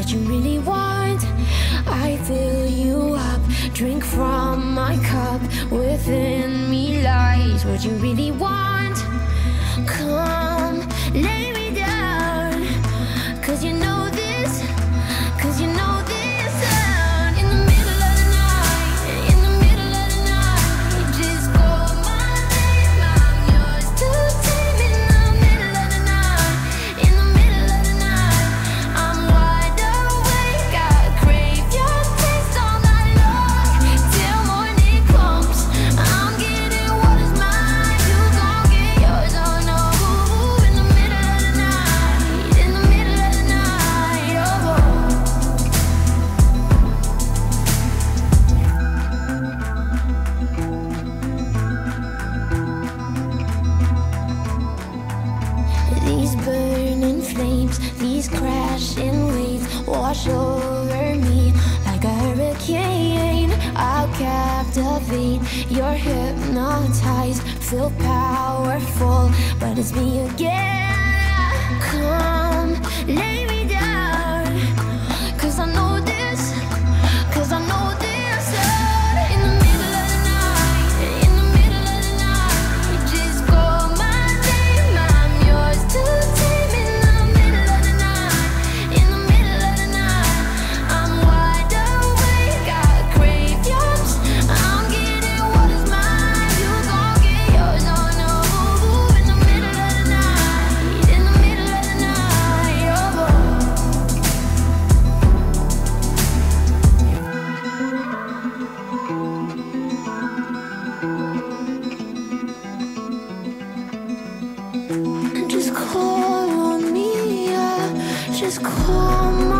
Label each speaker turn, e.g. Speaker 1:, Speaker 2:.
Speaker 1: what you really want. I fill you up, drink from my cup. Within me lies what you really want. Come, lay me down, 'cause you know this, 'cause you know this sound. In the middle of the night, in the middle of the night, just call my name, I'm yours to tame. In the middle of the night, in the middle of the night, I'm wide awake, I crave your taste all night long. Till morning comes, I'm getting what is mine, you gon' get yours, oh no. In the middle of the night, in the middle of the night, oh. These burning flames, these crashing waves wash over me like a hurricane. I'll captivate, you're hypnotized, feel powerful, but it's me again. Come, lay me down, 'cause I know this, 'cause I know this sound. In the middle of the night, in the middle of the night, just call my name, I'm yours to tame. In the middle of the night, in the middle of the night, I'm wide awake, I crave yours, I'm getting what is mine, you gon' get yours, oh no. In the middle of the night, in the middle of the night, oh. Just call on me, yeah. Just call my